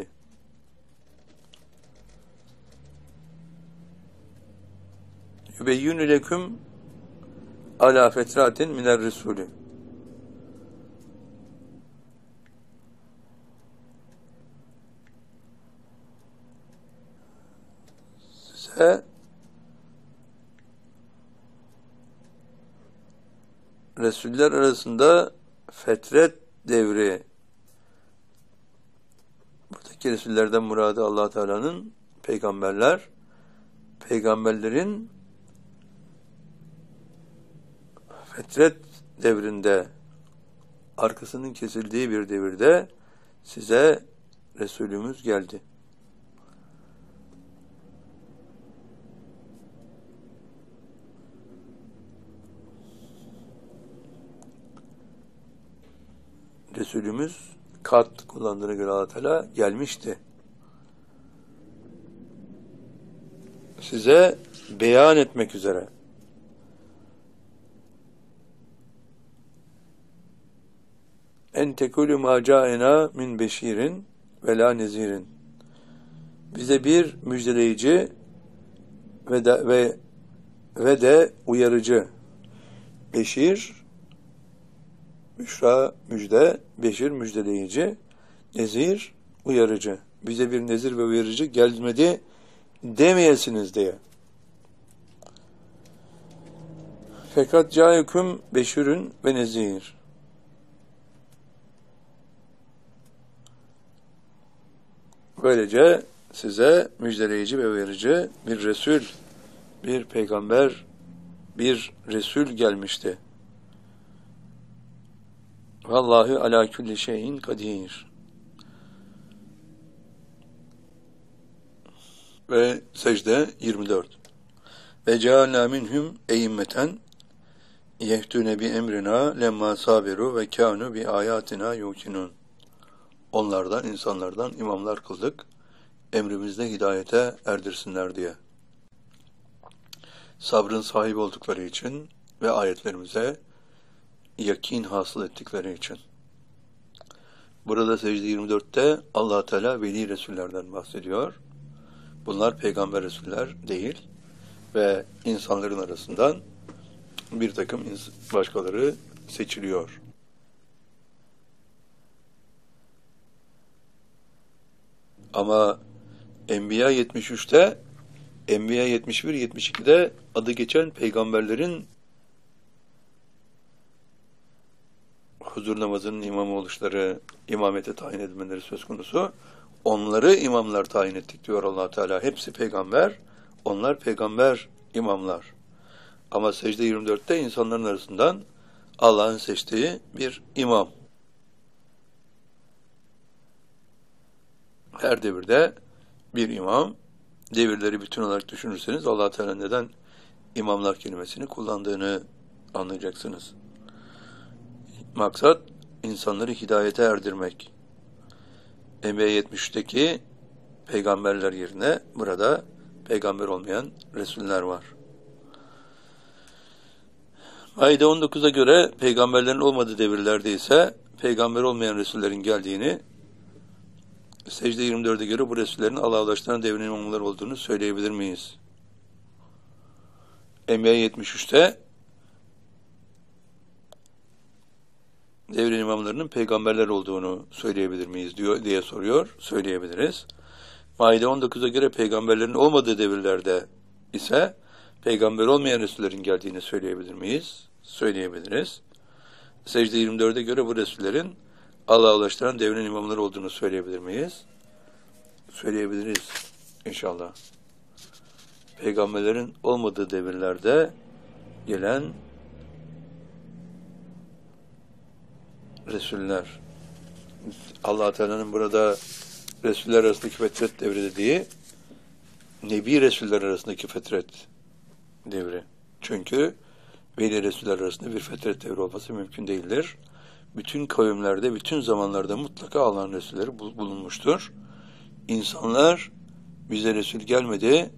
Yübeyyünü leküm ala fetratin miner Resulü. Size Resuller arasında fetret devri, buradaki Resullerden muradı Allah Teala'nın peygamberlerin fetret devrinde, arkasının kesildiği bir devirde size Resulümüz geldi. Resulümüz kat kullandığına göre Allah Teala gelmişti. Size beyan etmek üzere. En tekulü ma caena min beşirin ve la nezirin. Bize bir müjdeleyici ve de uyarıcı. Beşir, büşra müjde, beşir müjdeleyici, nezir uyarıcı. Bize bir nezir ve uyarıcı gelmedi demeyesiniz diye. Fakat caekum beşirün ve nezir. Böylece size müjdeleyici ve uyarıcı bir Resul, bir peygamber, bir Resul gelmişti. Vallahu ala kulli şeyin kadir. Ve secde 24. Ve cealna minhum e'immeten yehtune bi emrina lemma sabiru ve kanu bi ayatina yukinun. Onlardan, insanlardan imamlar kıldık, emrimizde hidayete erdirsinler diye. Sabrın sahibi oldukları için ve ayetlerimize yakin hasıl ettikleri için. Burada secde 24'te Allah Teala veli Resullerden bahsediyor. Bunlar peygamber Resuller değil ve insanların arasından bir takım başkaları seçiliyor. Ama Enbiya 73'te, Enbiya 71, 72'de adı geçen peygamberlerin huzur namazının imamı oluşları, imamete tayin edilmeleri söz konusu. Onları imamlar tayin ettik diyor Allah Teala. Hepsi peygamber, onlar peygamber imamlar. Ama secde 24'te insanların arasından Allah'ın seçtiği bir imam. Her devirde bir imam, devirleri bütün olarak düşünürseniz Allah Teala neden imamlar kelimesini kullandığını anlayacaksınız. Maksat insanları hidayete erdirmek. Enbiya 73'teki peygamberler yerine burada peygamber olmayan Resuller var. Maide 19'a göre peygamberlerin olmadığı devirlerde ise peygamber olmayan Resullerin geldiğini, secde 24'e göre bu Resullerin Allah'a ulaştıran devrin imamları olduğunu söyleyebilir miyiz? Enbiya 73'te devrin imamlarının peygamberler olduğunu söyleyebilir miyiz diye soruyor. Söyleyebiliriz. Maide 19'a göre peygamberlerin olmadığı devirlerde ise peygamber olmayan Resullerin geldiğini söyleyebilir miyiz? Söyleyebiliriz. Secde 24'e göre bu Resullerin Allah'a ulaştıran devrin imamları olduğunu söyleyebilir miyiz? Söyleyebiliriz inşallah. Peygamberlerin olmadığı devirlerde gelen Resuller. Allah Teala'nın burada Resuller arasındaki fetret devri dediği Nebi Resuller arasındaki fetret devri. Çünkü Veli Resuller arasında bir fetret devri olması mümkün değildir. Bütün kavimlerde, bütün zamanlarda mutlaka Allah'ın Resulleri bulunmuştur. insanlar bize Resul gelmedi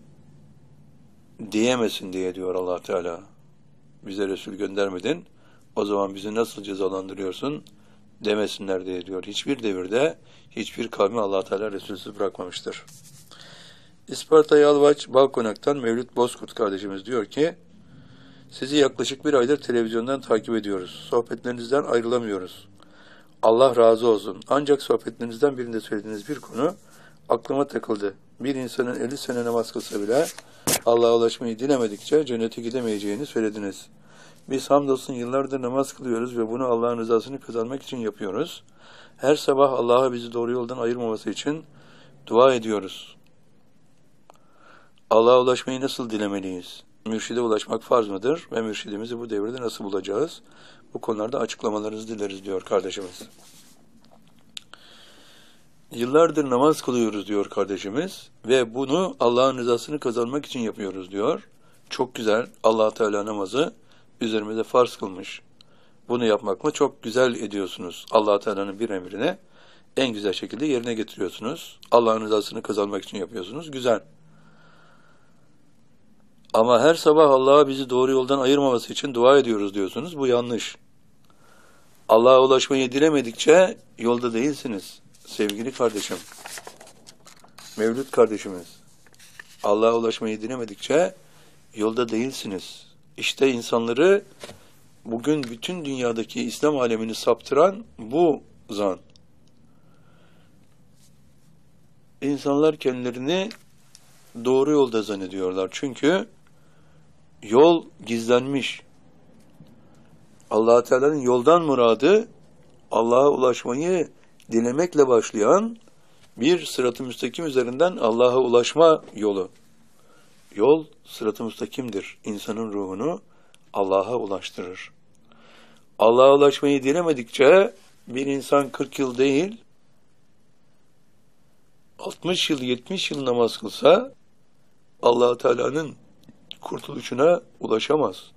diyemesin diye diyor Allah Teala. Bize Resul göndermedin, o zaman bizi nasıl cezalandırıyorsun demesinler diye diyor. Hiçbir devirde hiçbir kavmi Allah Teala Resulsüz bırakmamıştır. İsparta Yalvaç Balkonak'tan Mevlüt Bozkurt kardeşimiz diyor ki, sizi yaklaşık bir aydır televizyondan takip ediyoruz. Sohbetlerinizden ayrılamıyoruz. Allah razı olsun. Ancak sohbetlerinizden birinde söylediğiniz bir konu aklıma takıldı. Bir insanın 50 sene namaz kılsa bile Allah'a ulaşmayı dilemedikçe cennete gidemeyeceğini söylediniz. Biz hamdolsun yıllardır namaz kılıyoruz ve bunu Allah'ın rızasını kazanmak için yapıyoruz. Her sabah Allah'a bizi doğru yoldan ayırmaması için dua ediyoruz. Allah'a ulaşmayı nasıl dilemeliyiz? Mürşide ulaşmak farz mıdır? Ve mürşidimizi bu devirde nasıl bulacağız? Bu konularda açıklamalarınızı dileriz diyor kardeşimiz. Yıllardır namaz kılıyoruz diyor kardeşimiz ve bunu Allah'ın rızasını kazanmak için yapıyoruz diyor. Çok güzel. Allah Teala namazı üzerimize farz kılmış. Bunu yapmakla çok güzel ediyorsunuz. Allah Teala'nın bir emrini en güzel şekilde yerine getiriyorsunuz. Allah'ın rızasını kazanmak için yapıyorsunuz. Güzel. Ama her sabah Allah'a bizi doğru yoldan ayırmaması için dua ediyoruz diyorsunuz. Bu yanlış. Allah'a ulaşmayı dilemedikçe yolda değilsiniz. Sevgili kardeşim, Mevlüt kardeşimiz, Allah'a ulaşmayı dilemedikçe yolda değilsiniz. İşte insanları bugün bütün dünyadaki İslam alemini saptıran bu zan. İnsanlar kendilerini doğru yolda zannediyorlar. Çünkü yol gizlenmiş. Allah Teala'nın yoldan muradı Allah'a ulaşmayı dilemekle başlayan bir sırat-ı müstakim üzerinden Allah'a ulaşma yolu. Yol sırat-ı müstakimdir. İnsanın ruhunu Allah'a ulaştırır. Allah'a ulaşmayı dilemedikçe bir insan 40 yıl değil 60 yıl, 70 yıl namaz kılsa Allah Teala'nın kurtuluşuna ulaşamaz.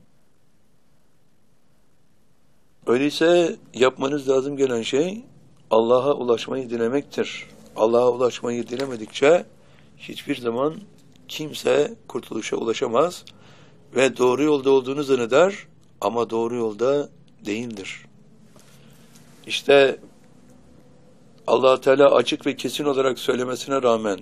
Öyleyse yapmanız lazım gelen şey Allah'a ulaşmayı dilemektir. Allah'a ulaşmayı dilemedikçe hiçbir zaman kimse kurtuluşa ulaşamaz ve doğru yolda olduğunu zanneder ama doğru yolda değildir. İşte Allah Teala açık ve kesin olarak söylemesine rağmen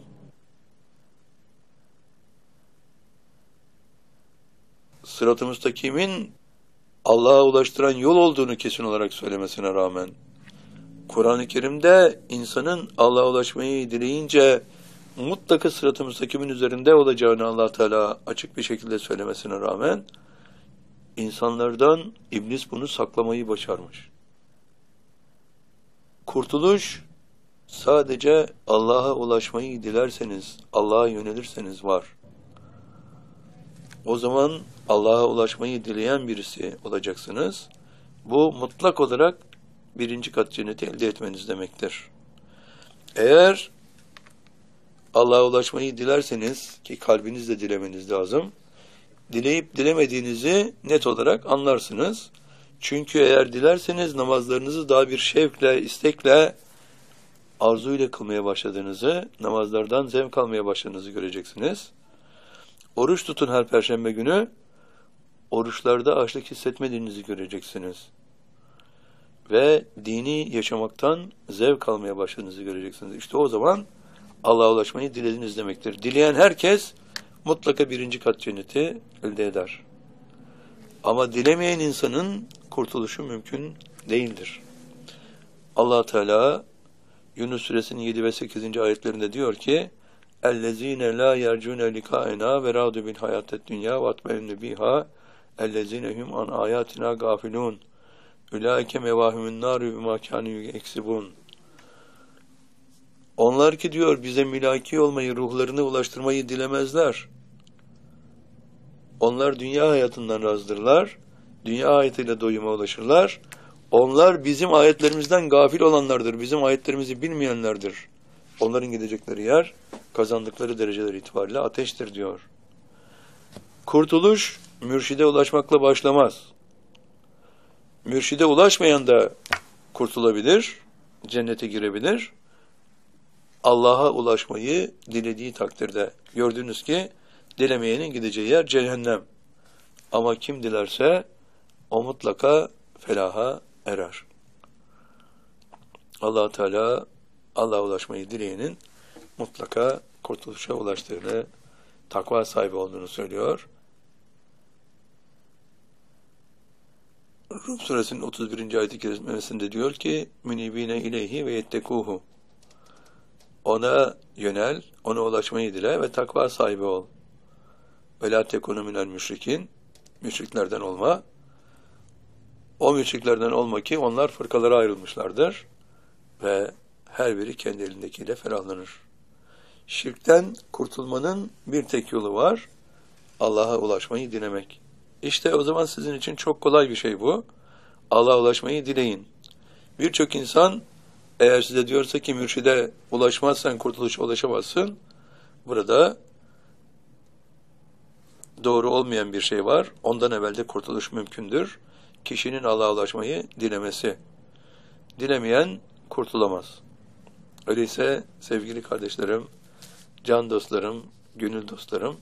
sırat-ı müstakimin Allah'a ulaştıran yol olduğunu kesin olarak söylemesine rağmen Kur'an-ı Kerim'de insanın Allah'a ulaşmayı dileyince mutlaka sırat-ı müstakimin üzerinde olacağını Allah Teala açık bir şekilde söylemesine rağmen insanlardan iblis bunu saklamayı başarmış. Kurtuluş sadece Allah'a ulaşmayı dilerseniz, Allah'a yönelirseniz var. O zaman Allah'a ulaşmayı dileyen birisi olacaksınız. Bu mutlak olarak 1. kat cenneti elde etmeniz demektir. Eğer Allah'a ulaşmayı dilerseniz, ki kalbinizle dilemeniz lazım, dileyip dilemediğinizi net olarak anlarsınız. Çünkü eğer dilerseniz namazlarınızı daha bir şevkle, istekle, arzuyla kılmaya başladığınızı, namazlardan zevk almaya başladığınızı göreceksiniz. Oruç tutun her perşembe günü, oruçlarda açlık hissetmediğinizi göreceksiniz. Ve dini yaşamaktan zevk almaya başladığınızı göreceksiniz. İşte o zaman Allah'a ulaşmayı dilediniz demektir. Dileyen herkes mutlaka 1. kat cenneti elde eder. Ama dilemeyen insanın kurtuluşu mümkün değildir. Allah Teala Yunus suresinin 7 ve 8. ayetlerinde diyor ki: "Ellezine la yercune likaena ve radu bil hayated dunya ve atma'inne biha ellezine hum an ayatina gafilun. Ulaike mevahimun naru bima kanu yeksibun." Onlar ki diyor bize mülaki olmayı, ruhlarını ulaştırmayı dilemezler. Onlar dünya hayatından razdırlar. Dünya hayatıyla doyuma ulaşırlar. Onlar bizim ayetlerimizden gafil olanlardır. Bizim ayetlerimizi bilmeyenlerdir. Onların gidecekleri yer, kazandıkları dereceler itibariyle ateştir diyor. Kurtuluş, mürşide ulaşmakla başlamaz. Mürşide ulaşmayan da kurtulabilir, cennete girebilir. Allah'a ulaşmayı dilediği takdirde. Gördünüz ki dilemeyenin gideceği yer cehennem. Ama kim dilerse o mutlaka felaha erer. Allah Teala Allah'a ulaşmayı dileyenin mutlaka kurtuluşa ulaştığını, takva sahibi olduğunu söylüyor. Rum suresinin 31. ayet-i kerimesinde diyor ki münibine ileyhi ve yettekuhu. Ona yönel, ona ulaşmayı dile ve takva sahibi ol. Ve la tekunu minel müşrikin. Müşriklerden olma. O müşriklerden olma ki onlar fırkalara ayrılmışlardır ve her biri kendi elindekiyle ferahlanır. Şirkten kurtulmanın bir tek yolu var. Allah'a ulaşmayı dilemek. İşte o zaman sizin için çok kolay bir şey bu. Allah'a ulaşmayı dileyin. Birçok insan eğer size diyorsa ki mürşide ulaşmazsan kurtuluşa ulaşamazsın, burada doğru olmayan bir şey var. Ondan evvel de kurtuluş mümkündür. Kişinin Allah'a ulaşmayı dilemesi. Dilemeyen kurtulamaz. Öyleyse sevgili kardeşlerim, can dostlarım, gönül dostlarım,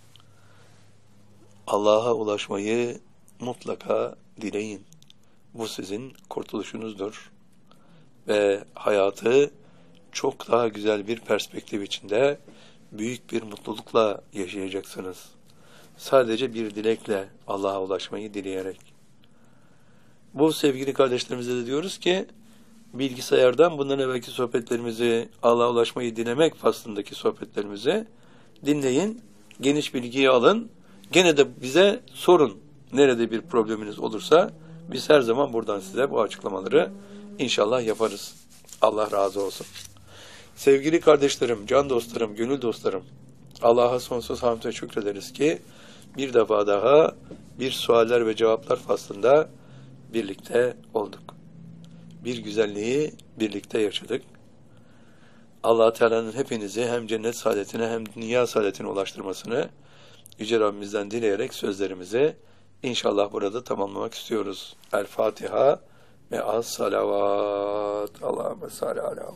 Allah'a ulaşmayı mutlaka dileyin. Bu sizin kurtuluşunuzdur. Ve hayatı çok daha güzel bir perspektif içinde, büyük bir mutlulukla yaşayacaksınız. Sadece bir dilekle Allah'a ulaşmayı dileyerek. Bu sevgili kardeşlerimize de diyoruz ki, bilgisayardan bundan evvelki sohbetlerimizi, Allah'a ulaşmayı dilemek faslındaki sohbetlerimizi dinleyin, geniş bilgiyi alın, gene de bize sorun. Nerede bir probleminiz olursa, biz her zaman buradan size bu açıklamaları İnşallah yaparız. Allah razı olsun. Sevgili kardeşlerim, can dostlarım, gönül dostlarım, Allah'a sonsuz hamd ve şükrederiz ki bir defa daha bir sualler ve cevaplar faslında birlikte olduk. Bir güzelliği birlikte yaşadık. Allah Teala'nın hepinizi hem cennet saadetine hem dünya saadetine ulaştırmasını Yüce Rabbimizden dileyerek sözlerimizi inşallah burada tamamlamak istiyoruz. El Fatiha ve as-salavat. Allahümme salli ala.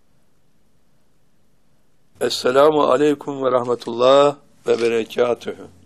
Esselamu aleyküm ve rahmetullah ve berekatühü.